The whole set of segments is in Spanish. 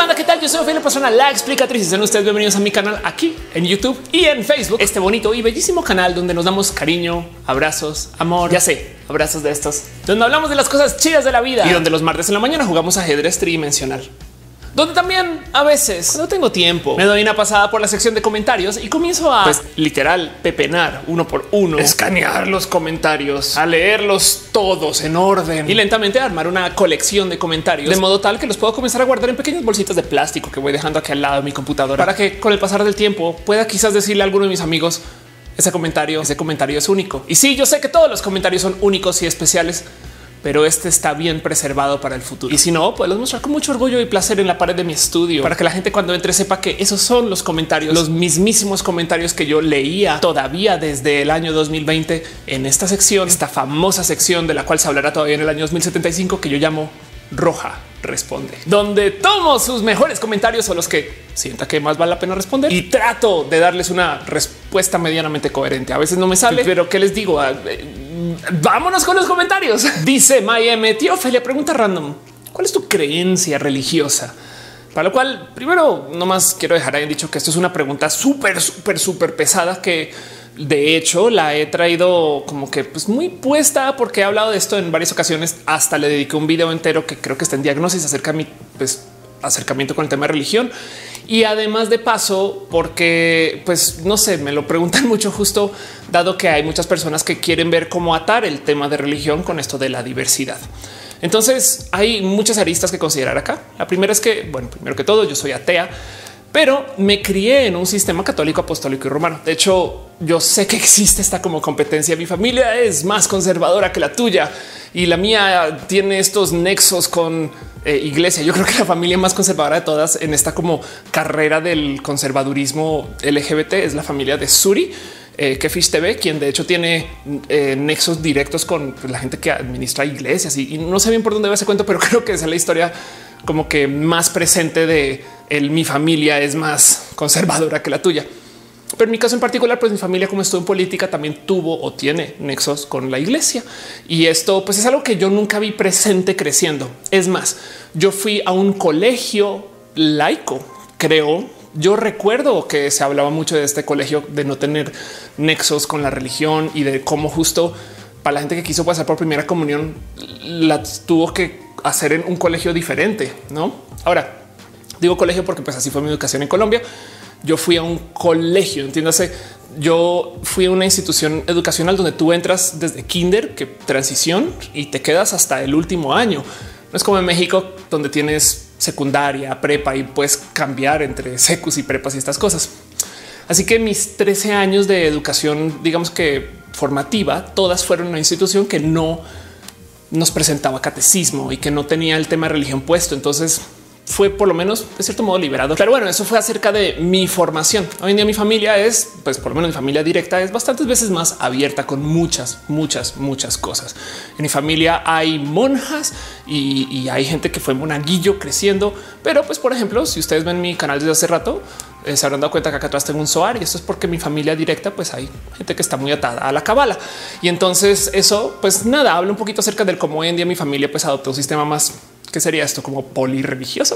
banda, ¿qué tal? Yo soy Ophelia Pastrana, la explicatriz, y sean ustedes bienvenidos a mi canal aquí en YouTube y en Facebook, este bonito y bellísimo canal donde nos damos cariño, abrazos, amor, ya sé, abrazos de estos, donde hablamos de las cosas chidas de la vida y donde los martes en la mañana jugamos ajedrez tridimensional. Donde también a veces, cuando tengo tiempo, me doy una pasada por la sección de comentarios y comienzo a, pues, literal, pepenar uno por uno, escanear los comentarios, a leerlos todos en orden y lentamente armar una colección de comentarios de modo tal que los puedo comenzar a guardar en pequeñas bolsitas de plástico que voy dejando aquí al lado de mi computadora para que con el pasar del tiempo pueda quizás decirle a alguno de mis amigos ese comentario es único. Y sí, yo sé que todos los comentarios son únicos y especiales, pero este está bien preservado para el futuro. Y si no, pues los mostrar con mucho orgullo y placer en la pared de mi estudio para que la gente cuando entre sepa que esos son los comentarios, los mismísimos comentarios que yo leía todavía desde el año 2020 en esta sección, esta famosa sección de la cual se hablará todavía en el año 2075 que yo llamo Roja Responde, donde tomo sus mejores comentarios o los que sienta que más vale la pena responder y trato de darles una respuesta medianamente coherente. A veces no me sale, pero ¿qué les digo? Vámonos con los comentarios. Dice Mayeme, tío Ophelia, pregunta random. ¿Cuál es tu creencia religiosa? Para lo cual, primero, nomás quiero dejar ahí dicho que esto es una pregunta súper pesada que de hecho la he traído como que pues muy puesta porque he hablado de esto en varias ocasiones. Hasta le dediqué un video entero que creo que está en Diagnosis acerca de mi acercamiento con el tema de religión. Y además de paso, porque pues no sé, me lo preguntan mucho justo dado que hay muchas personas que quieren ver cómo atar el tema de religión con esto de la diversidad. Entonces hay muchas aristas que considerar acá. La primera es que, bueno, primero que todo, yo soy atea, pero me crié en un sistema católico, apostólico y romano. De hecho, yo sé que existe esta como competencia. Mi familia es más conservadora que la tuya y la mía tiene estos nexos con iglesia. Yo creo que la familia más conservadora de todas en esta como carrera del conservadurismo LGBT es la familia de Suri, Kefish TV, quien de hecho tiene nexos directos con la gente que administra iglesias y no sé bien por dónde va ese cuento, pero creo que esa es la historia como que más presente de mi familia es más conservadora que la tuya. Pero en mi caso en particular, pues mi familia, como estuvo en política, también tuvo o tiene nexos con la iglesia. Y esto pues es algo que yo nunca vi presente creciendo. Es más, yo fui a un colegio laico, creo. Yo recuerdo que se hablaba mucho de este colegio, de no tener nexos con la religión y de cómo justo para la gente que quiso pasar por primera comunión la tuvo que hacer en un colegio diferente, ¿no? Ahora, digo colegio porque pues así fue mi educación en Colombia. Yo fui a un colegio, entiéndase, yo fui a una institución educacional donde tú entras desde kinder, que transición, y te quedas hasta el último año. No es como en México, donde tienes secundaria, prepa y puedes cambiar entre secus y prepas y estas cosas. Así que mis 13 años de educación, digamos que formativa, todas fueron una institución que no nos presentaba catecismo y que no tenía el tema de religión puesto. Entonces fue por lo menos de cierto modo liberado. Pero bueno, eso fue acerca de mi formación. Hoy en día mi familia es, pues por lo menos mi familia directa es bastantes veces más abierta con muchas cosas. En mi familia hay monjas y hay gente que fue monaguillo creciendo. Pero pues por ejemplo, si ustedes ven mi canal desde hace rato, se habrán dado cuenta que acá atrás tengo un zoar y esto es porque mi familia directa, pues hay gente que está muy atada a la cábala. Y entonces eso, pues nada, habla un poquito acerca del cómo hoy en día mi familia pues adoptó un sistema más, ¿qué sería esto? Como polirreligioso.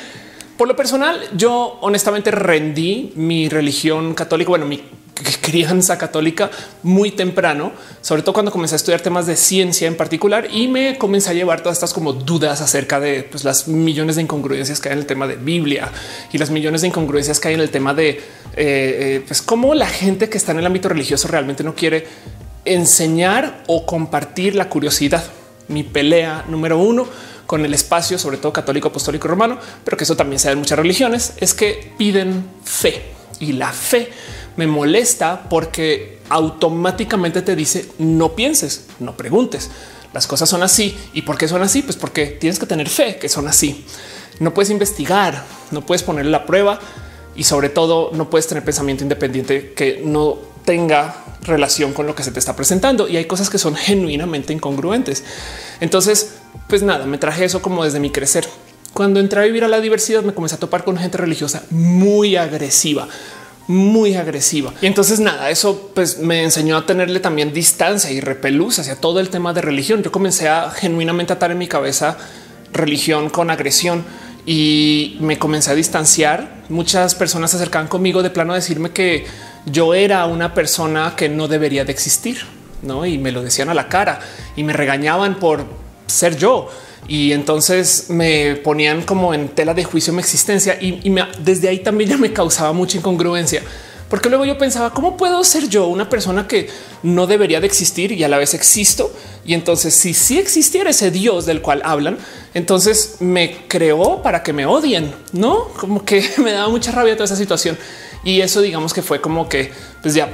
Por lo personal, yo honestamente rendí mi religión católica, bueno, mi crianza católica muy temprano, sobre todo cuando comencé a estudiar temas de ciencia en particular y me comencé a llevar todas estas como dudas acerca de pues, las millones de incongruencias que hay en el tema de Biblia y las millones de incongruencias que hay en el tema de pues cómo la gente que está en el ámbito religioso realmente no quiere enseñar o compartir la curiosidad. Mi pelea número uno con el espacio, sobre todo católico, apostólico y romano, pero que eso también se da en muchas religiones, es que piden fe y la fe me molesta porque automáticamente te dice no pienses, no preguntes. Las cosas son así. ¿Y por qué son así? Pues porque tienes que tener fe que son así. No puedes investigar, no puedes ponerle la prueba y sobre todo no puedes tener pensamiento independiente que no tenga relación con lo que se te está presentando. Y hay cosas que son genuinamente incongruentes. Entonces, pues nada, me traje eso como desde mi crecer. Cuando entré a vivir a la diversidad, me comencé a topar con gente religiosa muy agresiva. Y entonces nada, eso pues me enseñó a tenerle también distancia y repelús hacia todo el tema de religión. Yo comencé a genuinamente atar en mi cabeza religión con agresión y me comencé a distanciar. Muchas personas se acercaban conmigo de plano a decirme que yo era una persona que no debería de existir, ¿no? Y me lo decían a la cara y me regañaban por ser yo. Y entonces me ponían como en tela de juicio mi existencia desde ahí también ya me causaba mucha incongruencia, porque luego yo pensaba, ¿cómo puedo ser yo una persona que no debería de existir y a la vez existo? Y entonces si sí existiera ese Dios del cual hablan, entonces me creó para que me odien, ¿no? Como que me daba mucha rabia toda esa situación. Y eso digamos que fue como que pues ya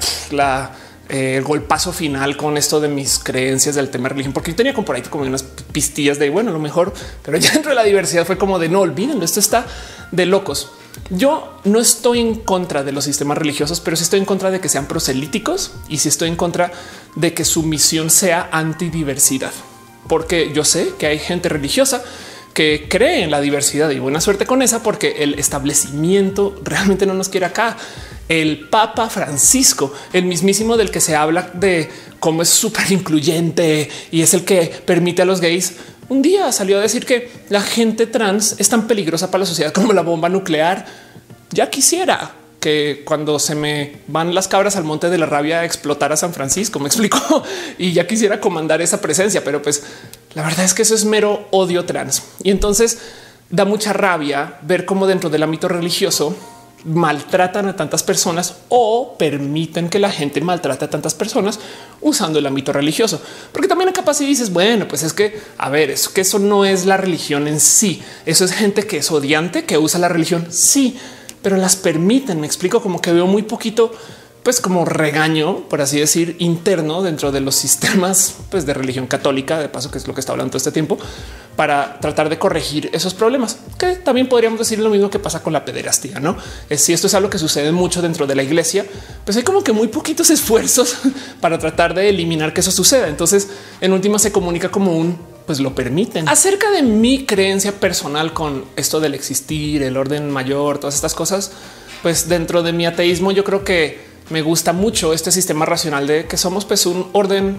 el golpazo final con esto de mis creencias del tema de religión, porque yo tenía como por ahí como unas pistillas de bueno, a lo mejor, pero ya dentro de la diversidad fue como de no olvídenlo, esto está de locos. Yo no estoy en contra de los sistemas religiosos, pero sí estoy en contra de que sean proselíticos y sí estoy en contra de que su misión sea antidiversidad, porque yo sé que hay gente religiosa que cree en la diversidad y buena suerte con esa, porque el establecimiento realmente no nos quiere acá. El Papa Francisco, el mismísimo del que se habla de cómo es súper incluyente y es el que permite a los gays, un día salió a decir que la gente trans es tan peligrosa para la sociedad como la bomba nuclear. Ya quisiera que cuando se me van las cabras al monte de la rabia explotar a San Francisco, me explico, y ya quisiera comandar esa presencia, pero pues la verdad es que eso es mero odio trans. Y entonces da mucha rabia ver cómo dentro del ámbito religioso maltratan a tantas personas o permiten que la gente maltrate a tantas personas usando el ámbito religioso, porque también capaz si dices, bueno, pues es que a ver, es que eso no es la religión en sí. Eso es gente que es odiante, que usa la religión. Sí, pero las permiten. Me explico, como que veo muy poquito, pues como regaño, por así decir, interno dentro de los sistemas pues, de religión católica, de paso, que es lo que está hablando todo este tiempo, para tratar de corregir esos problemas, que también podríamos decir lo mismo que pasa con la pederastía, ¿no? Si esto es algo que sucede mucho dentro de la iglesia, pues hay como que muy poquitos esfuerzos para tratar de eliminar que eso suceda. Entonces, en última se comunica como un pues lo permiten. Acerca de mi creencia personal con esto del existir, el orden mayor, todas estas cosas, pues dentro de mi ateísmo yo creo que me gusta mucho este sistema racional de que somos pues un orden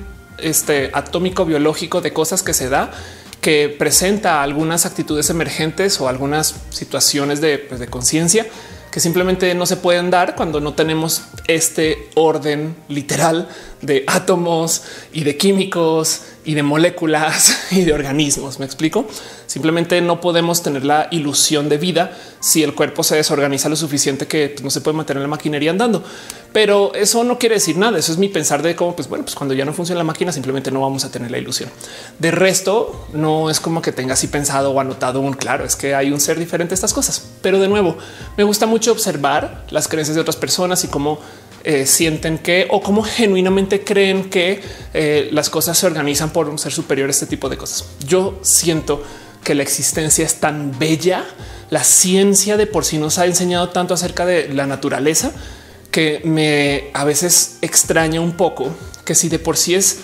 atómico biológico de cosas que se da, que presenta algunas actitudes emergentes o algunas situaciones de conciencia que simplemente no se pueden dar cuando no tenemos este orden literal de átomos y de químicos y de moléculas y de organismos. Me explico. Simplemente no podemos tener la ilusión de vida si el cuerpo se desorganiza lo suficiente que no se puede mantener la maquinaria andando. Pero eso no quiere decir nada. Eso es mi pensar de cómo, pues bueno, pues cuando ya no funciona la máquina, simplemente no vamos a tener la ilusión. De resto, no es como que tenga así pensado o anotado un claro, es que hay un ser diferente a estas cosas. Pero de nuevo, me gusta mucho observar las creencias de otras personas y cómo sienten que o cómo genuinamente creen que las cosas se organizan por un ser superior, este tipo de cosas. Yo siento que la existencia es tan bella, la ciencia de por sí nos ha enseñado tanto acerca de la naturaleza que me a veces extraña un poco que si de por sí es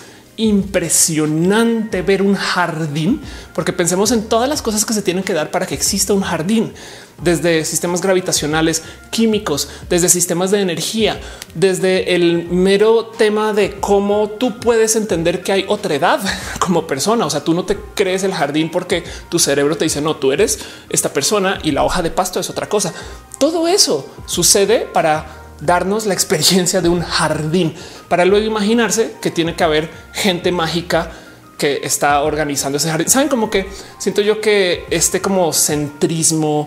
impresionante ver un jardín, porque pensemos en todas las cosas que se tienen que dar para que exista un jardín, desde sistemas gravitacionales, químicos, desde sistemas de energía, desde el mero tema de cómo tú puedes entender que hay otra edad como persona. O sea, tú no te crees el jardín porque tu cerebro te dice no, tú eres esta persona y la hoja de pasto es otra cosa. Todo eso sucede para darnos la experiencia de un jardín, para luego imaginarse que tiene que haber gente mágica que está organizando ese jardín. Saben, como que siento yo que como centrismo,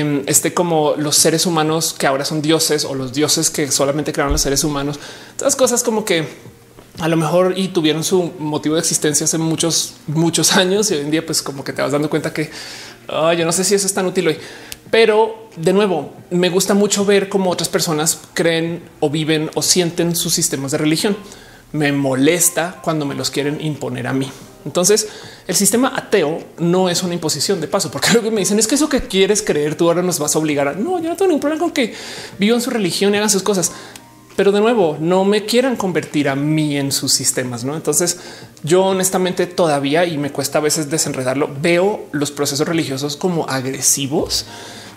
como los seres humanos que ahora son dioses o los dioses que solamente crearon los seres humanos, todas cosas como que a lo mejor y tuvieron su motivo de existencia hace muchos años y hoy en día pues como que te vas dando cuenta que yo no sé si eso es tan útil hoy. Pero de nuevo, me gusta mucho ver cómo otras personas creen o viven o sienten sus sistemas de religión. Me molesta cuando me los quieren imponer a mí. Entonces, el sistema ateo no es una imposición de paso, porque lo que me dicen es que eso que quieres creer tú ahora nos vas a obligar a no. Yo no tengo ningún problema con que vivan su religión y hagan sus cosas, pero de nuevo, no me quieran convertir a mí en sus sistemas, ¿no? Entonces, yo honestamente todavía, y me cuesta a veces desenredarlo, veo los procesos religiosos como agresivos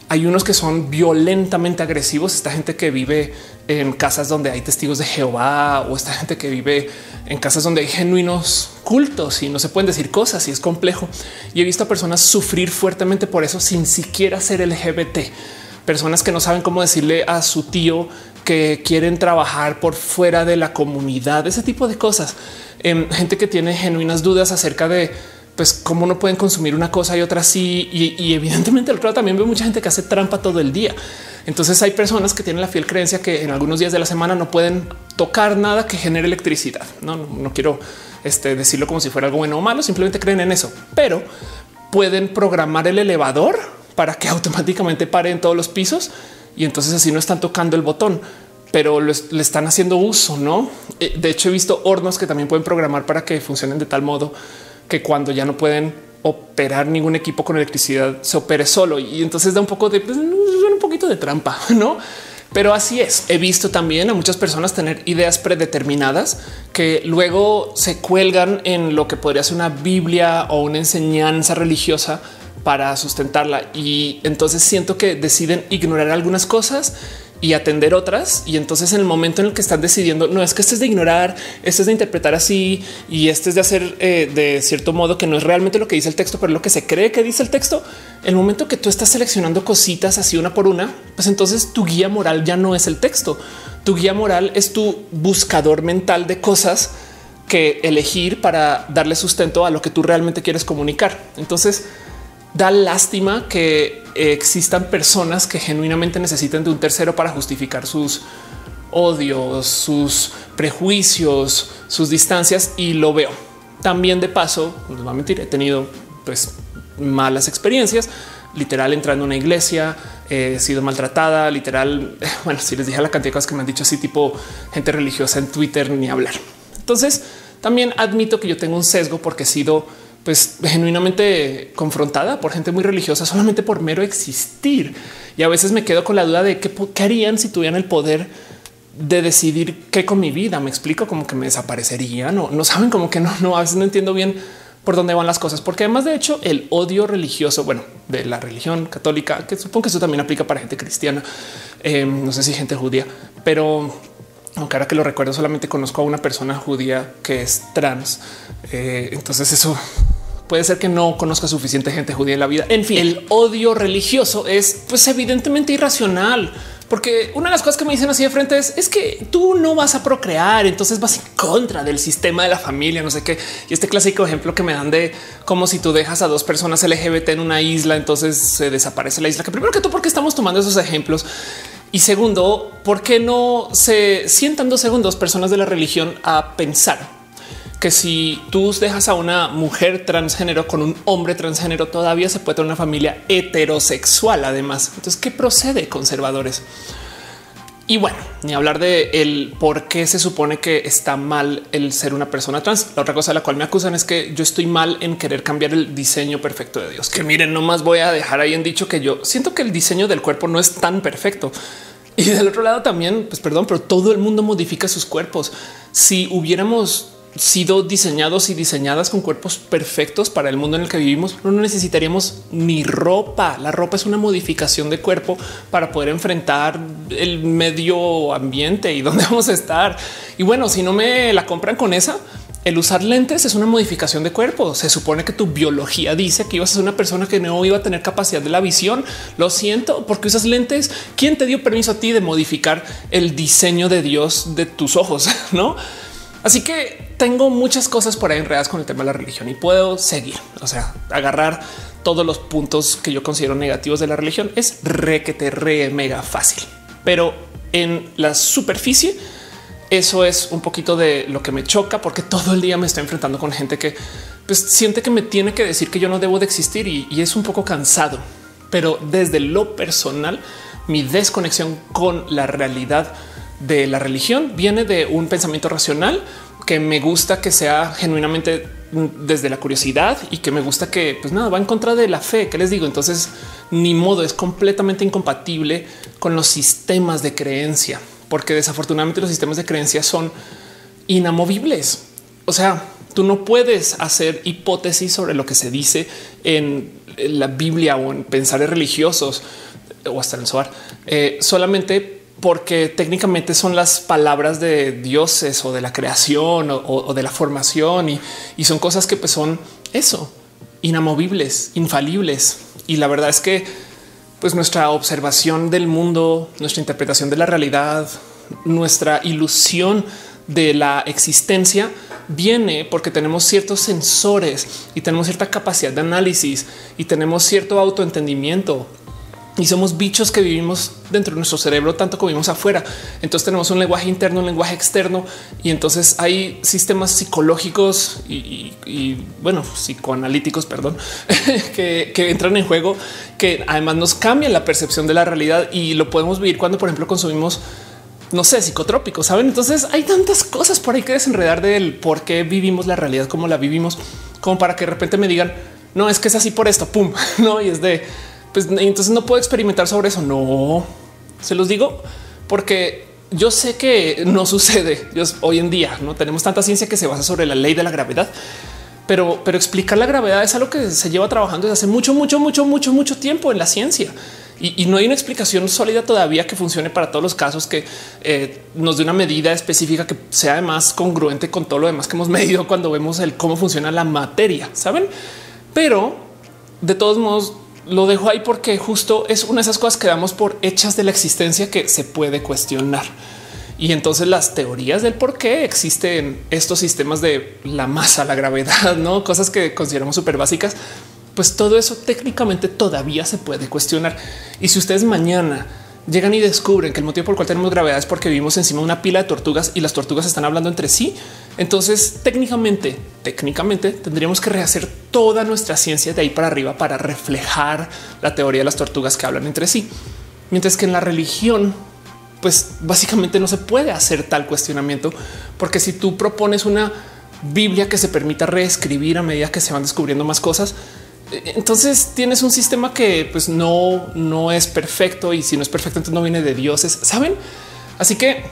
Hay unos que son violentamente agresivos. Esta gente que vive en casas donde hay testigos de Jehová, o esta gente que vive en casas donde hay genuinos cultos y no se pueden decir cosas y es complejo. Y he visto a personas sufrir fuertemente por eso sin siquiera ser LGBT. Personas que no saben cómo decirle a su tío que quieren trabajar por fuera de la comunidad, ese tipo de cosas. Gente que tiene genuinas dudas acerca de pues cómo no pueden consumir una cosa y otra sí. Y evidentemente al otro lado también veo mucha gente que hace trampa todo el día. Entonces hay personas que tienen la fiel creencia que en algunos días de la semana no pueden tocar nada que genere electricidad. No quiero decirlo como si fuera algo bueno o malo, simplemente creen en eso, pero pueden programar el elevador para que automáticamente pare en todos los pisos y entonces así no están tocando el botón, pero le están haciendo uso. No, de hecho he visto hornos que también pueden programar para que funcionen de tal modo que cuando ya no pueden operar ningún equipo con electricidad se opere solo, y entonces da un poco de un poquito de trampa, no? Pero así es. He visto también a muchas personas tener ideas predeterminadas que luego se cuelgan en lo que podría ser una Biblia o una enseñanza religiosa para sustentarla, y entonces siento que deciden ignorar algunas cosas y atender otras. Y entonces en el momento en el que están decidiendo, no es que este es de ignorar, este es de interpretar así y este es de hacer de cierto modo que no es realmente lo que dice el texto, pero lo que se cree que dice el texto. El momento que tú estás seleccionando cositas así una por una, pues entonces tu guía moral ya no es el texto. Tu guía moral es tu buscador mental de cosas que elegir para darle sustento a lo que tú realmente quieres comunicar. Entonces da lástima que existan personas que genuinamente necesitan de un tercero para justificar sus odios, sus prejuicios, sus distancias, y lo veo. También de paso, no les voy a mentir, he tenido pues malas experiencias, literal entrando a una iglesia, he sido maltratada, literal. Bueno, si les dije la cantidad de cosas que me han dicho así, tipo gente religiosa en Twitter, ni hablar. Entonces también admito que yo tengo un sesgo porque he sido pues genuinamente confrontada por gente muy religiosa solamente por mero existir. Y a veces me quedo con la duda de qué harían si tuvieran el poder de decidir qué con mi vida. Me explico, como que me desaparecería. No saben, como que no, a veces no entiendo bien por dónde van las cosas, porque además de hecho el odio religioso, bueno, de la religión católica, que supongo que eso también aplica para gente cristiana, no sé si gente judía, pero aunque ahora que lo recuerdo solamente conozco a una persona judía que es trans. Entonces eso puede ser que no conozca suficiente gente judía en la vida. En fin, el odio religioso es pues evidentemente irracional, porque una de las cosas que me dicen así de frente es que tú no vas a procrear, entonces vas en contra del sistema de la familia, no sé qué. Y este clásico ejemplo que me dan de como si tú dejas a dos personas LGBT en una isla, entonces se desaparece la isla. Que primero que todo, ¿por qué estamos tomando esos ejemplos? Y segundo, ¿por qué no se sientan 2 segundos personas de la religión a pensar que si tú dejas a una mujer transgénero con un hombre transgénero, todavía se puede tener una familia heterosexual? Además, entonces, ¿qué procede, conservadores? Y bueno, ni hablar de el por qué se supone que está mal el ser una persona trans. La otra cosa de la cual me acusan es que yo estoy mal en querer cambiar el diseño perfecto de Dios. Que miren, nomás voy a dejar ahí en dicho que yo siento que el diseño del cuerpo no es tan perfecto. Y del otro lado también, pues perdón, pero todo el mundo modifica sus cuerpos. Si hubiéramos sido diseñados y diseñadas con cuerpos perfectos para el mundo en el que vivimos, no necesitaríamos ni ropa. La ropa es una modificación de cuerpo para poder enfrentar el medio ambiente y dónde vamos a estar. Y bueno, si no me la compran con esa, el usar lentes es una modificación de cuerpo. Se supone que tu biología dice que ibas a ser una persona que no iba a tener capacidad de la visión. Lo siento, porque usas lentes. ¿Quién te dio permiso a ti de modificar el diseño de Dios de tus ojos? No. Así que tengo muchas cosas por ahí enredadas con el tema de la religión y puedo seguir, o sea, agarrar todos los puntos que yo considero negativos de la religión. Es re mega fácil, pero en la superficie eso es un poquito de lo que me choca, porque todo el día me estoy enfrentando con gente que pues, siente que me tiene que decir que yo no debo de existir y es un poco cansado. Pero desde lo personal, mi desconexión con la realidad de la religión viene de un pensamiento racional que me gusta que sea genuinamente desde la curiosidad y que me gusta que pues nada va en contra de la fe. ¿Qué les digo? Entonces ni modo, es completamente incompatible con los sistemas de creencia, porque desafortunadamente los sistemas de creencia son inamovibles. O sea, tú no puedes hacer hipótesis sobre lo que se dice en la Biblia o en pensares religiosos. o hasta en el Zohar, solamente porque técnicamente son las palabras de dioses o de la creación o de la formación y son cosas que pues son eso, inamovibles, infalibles. Y la verdad es que pues nuestra observación del mundo, nuestra interpretación de la realidad, nuestra ilusión de la existencia viene porque tenemos ciertos sensores y tenemos cierta capacidad de análisis y tenemos cierto autoentendimiento. Y somos bichos que vivimos dentro de nuestro cerebro tanto como vivimos afuera. Entonces tenemos un lenguaje interno, un lenguaje externo y entonces hay sistemas psicológicos y bueno, psicoanalíticos, perdón, que entran en juego, que además nos cambian la percepción de la realidad y lo podemos vivir cuando, por ejemplo, consumimos, no sé, psicotrópicos, saben? Entonces hay tantas cosas por ahí que desenredar del por qué vivimos la realidad como la vivimos, como para que de repente me digan, no, es que es así por esto, pum, no, y es de pues entonces no puedo experimentar sobre eso. No se los digo porque yo sé que no sucede. Hoy en día no tenemos tanta ciencia que se basa sobre la ley de la gravedad, pero explicar la gravedad es algo que se lleva trabajando desde hace mucho tiempo en la ciencia y no hay una explicación sólida todavía que funcione para todos los casos, que nos dé una medida específica que sea además congruente con todo lo demás que hemos medido cuando vemos el cómo funciona la materia, saben? Pero de todos modos, lo dejo ahí porque justo es una de esas cosas que damos por hechas de la existencia que se puede cuestionar. Y entonces las teorías del por qué existen estos sistemas de la masa, la gravedad, no cosas que consideramos súper básicas, pues todo eso técnicamente todavía se puede cuestionar. Y si ustedes mañana llegan y descubren que el motivo por el cual tenemos gravedad es porque vivimos encima de una pila de tortugas y las tortugas están hablando entre sí, entonces técnicamente tendríamos que rehacer toda nuestra ciencia de ahí para arriba para reflejar la teoría de las tortugas que hablan entre sí. Mientras que en la religión, pues básicamente no se puede hacer tal cuestionamiento, porque si tú propones una Biblia que se permita reescribir a medida que se van descubriendo más cosas, entonces tienes un sistema que pues no es perfecto, y si no es perfecto entonces no viene de dioses, ¿saben? Así que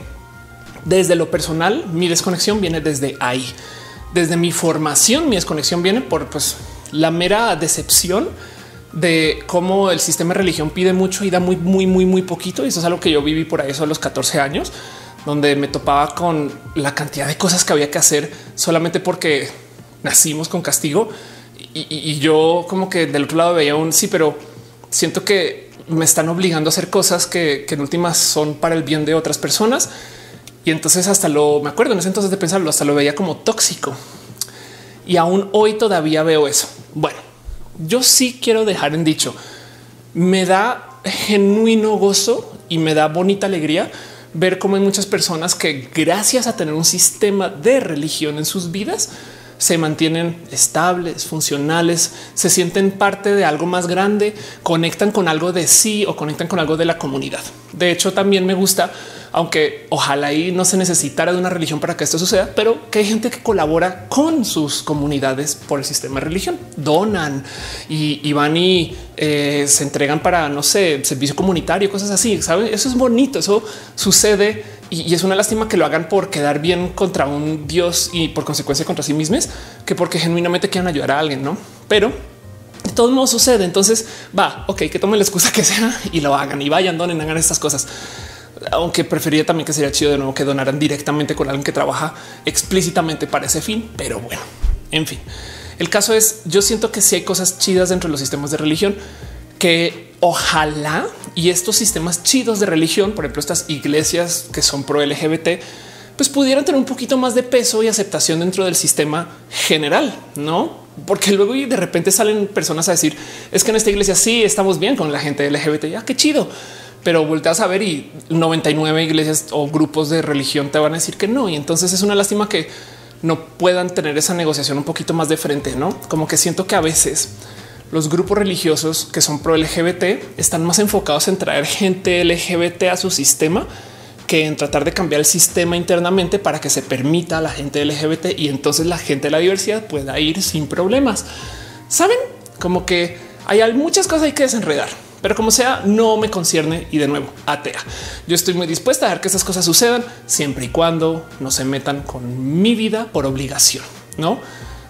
desde lo personal mi desconexión viene desde ahí. Desde mi formación mi desconexión viene por pues la mera decepción de cómo el sistema de religión pide mucho y da muy poquito. Y eso es algo que yo viví por ahí, eso a los 14 años, donde me topaba con la cantidad de cosas que había que hacer solamente porque nacimos con castigo. Y yo como que del otro lado veía un sí, pero siento que me están obligando a hacer cosas que en últimas son para el bien de otras personas. Y entonces me acuerdo en ese entonces de pensarlo, hasta lo veía como tóxico. Y aún hoy todavía veo eso. Bueno, yo sí quiero dejar en dicho, me da genuino gozo y me da bonita alegría ver cómo hay muchas personas que gracias a tener un sistema de religión en sus vidas se mantienen estables, funcionales, se sienten parte de algo más grande, conectan con algo de sí o conectan con algo de la comunidad. De hecho, también me gusta, aunque ojalá y no se necesitara de una religión para que esto suceda, pero que hay gente que colabora con sus comunidades por el sistema de religión, donan y van y se entregan para, no sé, servicio comunitario, cosas así. ¿Saben? Eso es bonito, eso sucede. Y es una lástima que lo hagan por quedar bien contra un dios y por consecuencia contra sí mismos, que porque genuinamente quieran ayudar a alguien, no? Pero de todos modos sucede. Entonces va, ok, que tomen la excusa que sea y lo hagan y vayan, donen, hagan estas cosas. Aunque preferiría también que sería chido de nuevo que donaran directamente con alguien que trabaja explícitamente para ese fin. Pero bueno, en fin, el caso es, yo siento que sí hay cosas chidas dentro de los sistemas de religión que ojalá y estos sistemas chidos de religión, por ejemplo, estas iglesias que son pro LGBT, pues pudieran tener un poquito más de peso y aceptación dentro del sistema general, no? Porque luego y de repente salen personas a decir es que en esta iglesia sí estamos bien con la gente LGBT. Ya qué chido, pero volteas a ver y 99 iglesias o grupos de religión te van a decir que no. Y entonces es una lástima que no puedan tener esa negociación un poquito más de frente, no? Como que siento que a veces los grupos religiosos que son pro LGBT están más enfocados en traer gente LGBT a su sistema que en tratar de cambiar el sistema internamente para que se permita a la gente LGBT y entonces la gente de la diversidad pueda ir sin problemas. Saben, como que hay muchas cosas hay que desenredar, pero como sea, no me concierne. Y de nuevo, atea. Yo estoy muy dispuesta a dejar que esas cosas sucedan siempre y cuando no se metan con mi vida por obligación, no?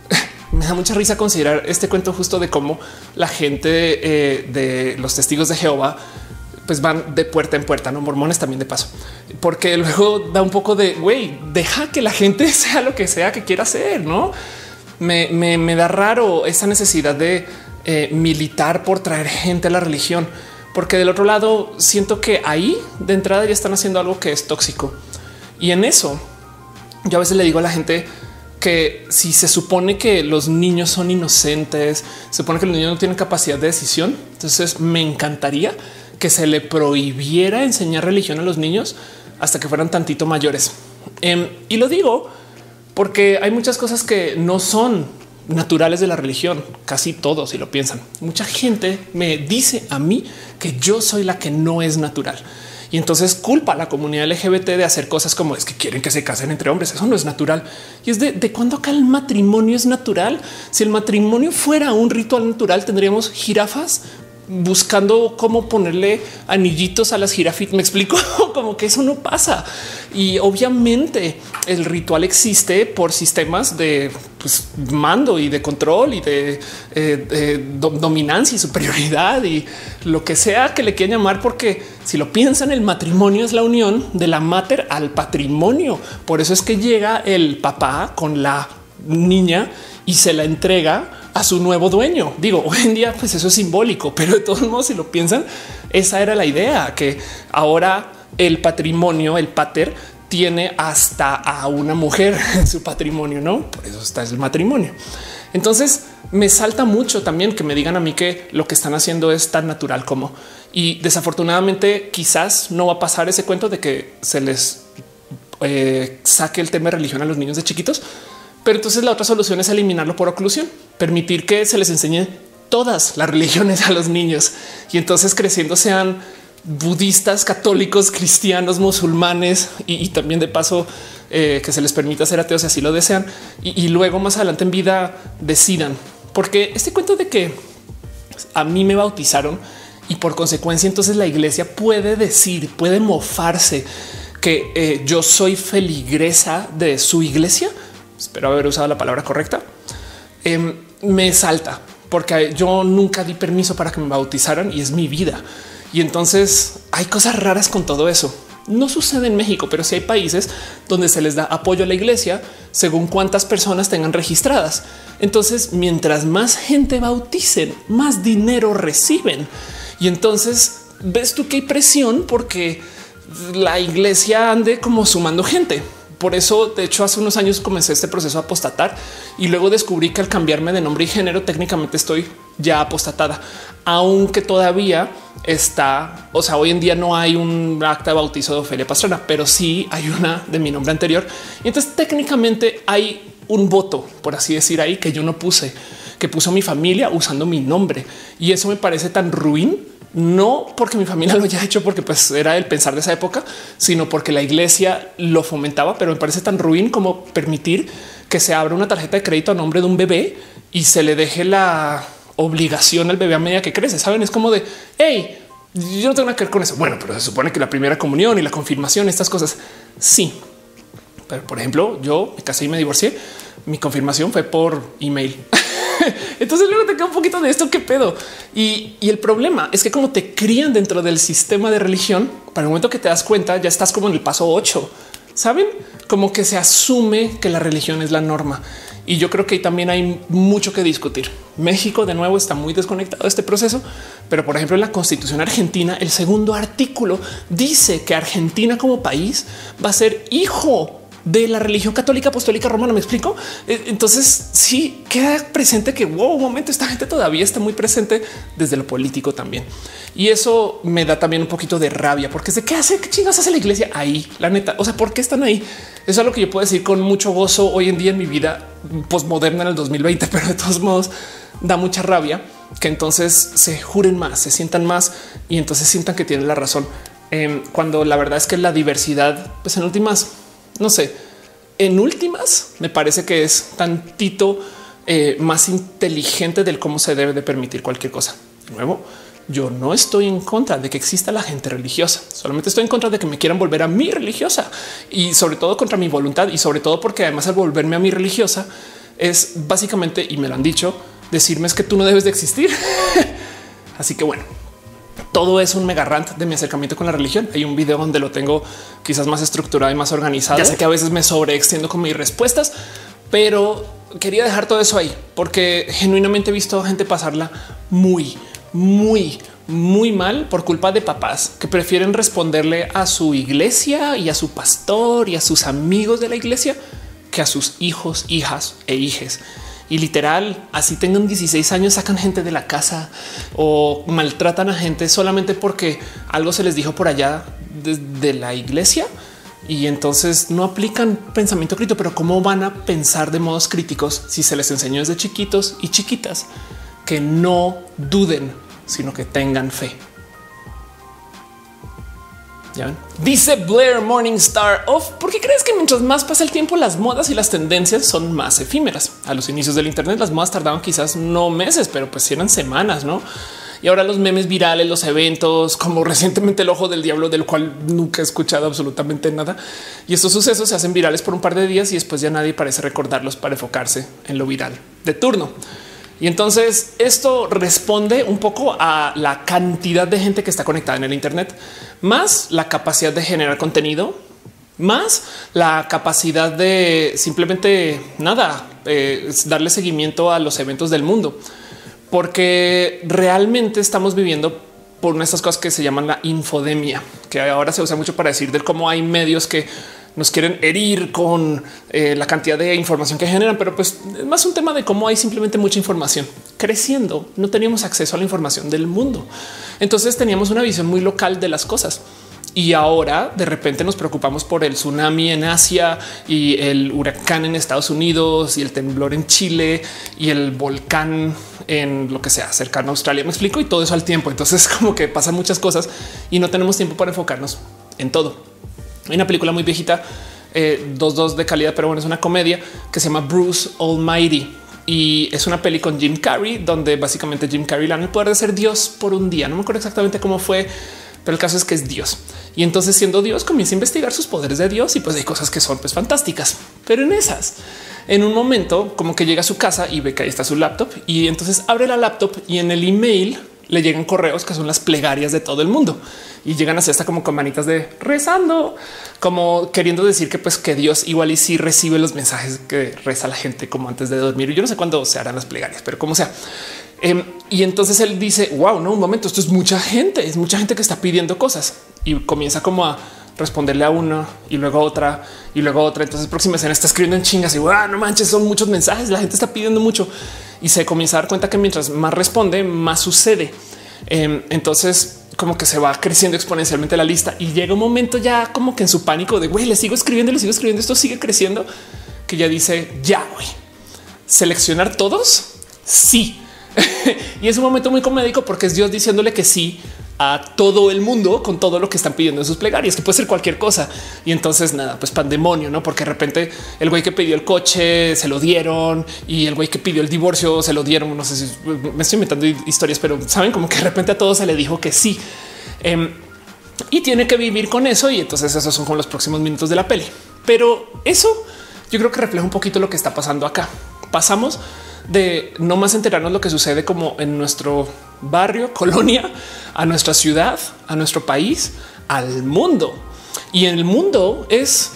Me da mucha risa considerar este cuento justo de cómo la gente de los testigos de Jehová pues van de puerta en puerta, no mormones también de paso, porque luego da un poco de güey, deja que la gente sea lo que sea que quiera hacer. No me da raro esa necesidad de militar por traer gente a la religión, porque del otro lado siento que ahí de entrada ya están haciendo algo que es tóxico. Y en eso yo a veces le digo a la gente que si se supone que los niños son inocentes, se supone que los niños no tienen capacidad de decisión, entonces me encantaría que se le prohibiera enseñar religión a los niños hasta que fueran tantito mayores. Y lo digo porque hay muchas cosas que no son naturales de la religión, casi todos si lo piensan. Mucha gente me dice a mí que yo soy la que no es natural. Y entonces culpa a la comunidad LGBT de hacer cosas como es que quieren que se casen entre hombres. Eso no es natural. Y es de cuándo acá el matrimonio es natural. Si el matrimonio fuera un ritual natural, tendríamos jirafas buscando cómo ponerle anillitos a las jirafitas. Me explico como que eso no pasa. Y obviamente el ritual existe por sistemas de mando y de control y de dominancia y superioridad y lo que sea que le quieran llamar, porque si lo piensan, el matrimonio es la unión de la mater al patrimonio. Por eso es que llega el papá con la niña y se la entrega a su nuevo dueño. Digo, hoy en día pues eso es simbólico, pero de todos modos, si lo piensan, esa era la idea, que ahora el patrimonio, el pater, tiene hasta a una mujer en su patrimonio, ¿no? Por eso está el matrimonio. Entonces me salta mucho también que me digan a mí que lo que están haciendo es tan natural como, y desafortunadamente quizás no va a pasar ese cuento de que se les saque el tema de religión a los niños de chiquitos. Pero entonces la otra solución es eliminarlo por oclusión, permitir que se les enseñe todas las religiones a los niños y entonces creciendo sean budistas, católicos, cristianos, musulmanes y también de paso que se les permita ser ateos si así lo desean y luego más adelante en vida decidan, porque este cuento de que a mí me bautizaron y por consecuencia entonces la iglesia puede decir, puede mofarse que yo soy feligresa de su iglesia. Espero haber usado la palabra correcta. Me salta porque yo nunca di permiso para que me bautizaran y es mi vida. Y entonces hay cosas raras con todo eso. No sucede en México, pero sí hay países donde se les da apoyo a la iglesia según cuántas personas tengan registradas. Entonces, mientras más gente bauticen, más dinero reciben. Y entonces ves tú que hay presión porque la iglesia ande como sumando gente. Por eso, de hecho, hace unos años comencé este proceso a apostatar y luego descubrí que al cambiarme de nombre y género, técnicamente estoy ya apostatada, aunque todavía está. O sea, hoy en día no hay un acta de bautizo de Ofelia Pastrana, pero sí hay una de mi nombre anterior. Y entonces técnicamente hay un voto, por así decir, ahí que yo no puse, que puso mi familia usando mi nombre. Y eso me parece tan ruin. No porque mi familia lo haya hecho, porque pues era el pensar de esa época, sino porque la iglesia lo fomentaba. Pero me parece tan ruin como permitir que se abra una tarjeta de crédito a nombre de un bebé y se le deje la obligación al bebé a medida que crece. Saben, es como de hey, yo no tengo nada que ver con eso. Bueno, pero se supone que la primera comunión y la confirmación, estas cosas. Sí, pero por ejemplo, yo me casé y me divorcié. Mi confirmación fue por email. Entonces luego te queda un poquito de esto. ¿Qué pedo? Y el problema es que como te crían dentro del sistema de religión, para el momento que te das cuenta, ya estás como en el paso 8. Saben, como que se asume que la religión es la norma. Y yo creo que ahí también hay mucho que discutir. México, de nuevo, está muy desconectado de este proceso. Pero, por ejemplo, en la Constitución argentina, el segundo artículo dice que Argentina como país va a ser hijo de la religión católica apostólica romana. ¿Me explico? Entonces sí queda presente que wow, un momento, esta gente todavía está muy presente desde lo político también. Y eso me da también un poquito de rabia, porque es de qué hace, qué chingados hace la iglesia ahí, la neta. O sea, ¿por qué están ahí? Eso es algo que yo puedo decir con mucho gozo hoy en día en mi vida postmoderna en el 2020, pero de todos modos da mucha rabia que entonces se juren más, se sientan más y entonces sientan que tienen la razón. Cuando la verdad es que la diversidad, pues en últimas, no sé, en últimas me parece que es tantito más inteligente del cómo se debe de permitir cualquier cosa. De nuevo, yo no estoy en contra de que exista la gente religiosa, solamente estoy en contra de que me quieran volver a mí religiosa y sobre todo contra mi voluntad y sobre todo porque además al volverme a mí religiosa es básicamente, y me lo han dicho, decirme es que tú no debes de existir. Así que bueno, todo es un mega rant de mi acercamiento con la religión. Hay un video donde lo tengo quizás más estructurado y más organizado. Ya sé que a veces me sobreextiendo con mis respuestas, pero quería dejar todo eso ahí porque genuinamente he visto gente pasarla muy mal por culpa de papás que prefieren responderle a su iglesia y a su pastor y a sus amigos de la iglesia que a sus hijos, hijas e hijes. Y literal, así tengan 16 años, sacan gente de la casa o maltratan a gente solamente porque algo se les dijo por allá desde la iglesia. Y entonces no aplican pensamiento crítico. Pero ¿cómo van a pensar de modos críticos si se les enseñó desde chiquitos y chiquitas que no duden, sino que tengan fe? ¿Ya ven? Dice Blair Morningstar of ¿por qué crees que mientras más pasa el tiempo las modas y las tendencias son más efímeras? A los inicios del Internet las modas tardaban quizás no meses, pero pues eran semanas, ¿no? Y ahora los memes virales, los eventos, como recientemente el ojo del diablo, del cual nunca he escuchado absolutamente nada. Y estos sucesos se hacen virales por un par de días y después ya nadie parece recordarlos para enfocarse en lo viral de turno. Y entonces esto responde un poco a la cantidad de gente que está conectada en el Internet, más la capacidad de generar contenido, más la capacidad de simplemente darle seguimiento a los eventos del mundo, porque realmente estamos viviendo por una de estas cosas que se llaman la infodemia, que ahora se usa mucho para decir de cómo hay medios que nos quieren herir con la cantidad de información que generan, pero pues es más un tema de cómo hay simplemente mucha información creciendo. No teníamos acceso a la información del mundo. Entonces teníamos una visión muy local de las cosas. Y ahora de repente nos preocupamos por el tsunami en Asia y el huracán en Estados Unidos y el temblor en Chile y el volcán en lo que sea cercano a Australia. Me explico, y todo eso al tiempo. Entonces como que pasan muchas cosas y no tenemos tiempo para enfocarnos en todo. Hay una película muy viejita, 2 de calidad, pero bueno, es una comedia que se llama Bruce Almighty y es una peli con Jim Carrey, donde básicamente Jim Carrey le dan el poder de ser Dios por un día. No me acuerdo exactamente cómo fue, pero el caso es que es Dios. Y entonces, siendo Dios, comienza a investigar sus poderes de Dios y pues hay cosas que son pues fantásticas, pero en un momento como que llega a su casa y ve que ahí está su laptop y entonces abre la laptop y en el email le llegan correos que son las plegarias de todo el mundo y llegan así hasta como con manitas de rezando, como queriendo decir que pues que Dios igual y sí recibe los mensajes que reza la gente como antes de dormir. Y yo no sé cuándo se harán las plegarias, pero como sea. Y entonces él dice, wow, no, un momento, esto es mucha gente que está pidiendo cosas y comienza como a responderle a una y luego a otra y luego a otra. Entonces próxima escena está escribiendo en chingas y no manches, son muchos mensajes, la gente está pidiendo mucho y se comienza a dar cuenta que mientras más responde, más sucede. Entonces como que se va creciendo exponencialmente la lista y llega un momento ya como que en su pánico de güey, le sigo escribiendo, esto sigue creciendo, que ya dice ya voy seleccionar todos. Sí. Y es un momento muy comédico porque es Dios diciéndole que sí a todo el mundo con todo lo que están pidiendo en sus plegarias, que puede ser cualquier cosa. Y entonces nada, pues pandemonio, no? Porque de repente el güey que pidió el coche se lo dieron y el güey que pidió el divorcio se lo dieron. No sé si me estoy inventando historias, pero saben como que de repente a todos se le dijo que sí y tiene que vivir con eso. Y entonces esos son como los próximos minutos de la peli. Pero eso yo creo que refleja un poquito lo que está pasando acá. Pasamos de no más enterarnos lo que sucede como en nuestro barrio, colonia, a nuestra ciudad, a nuestro país, al mundo. Y en el mundo es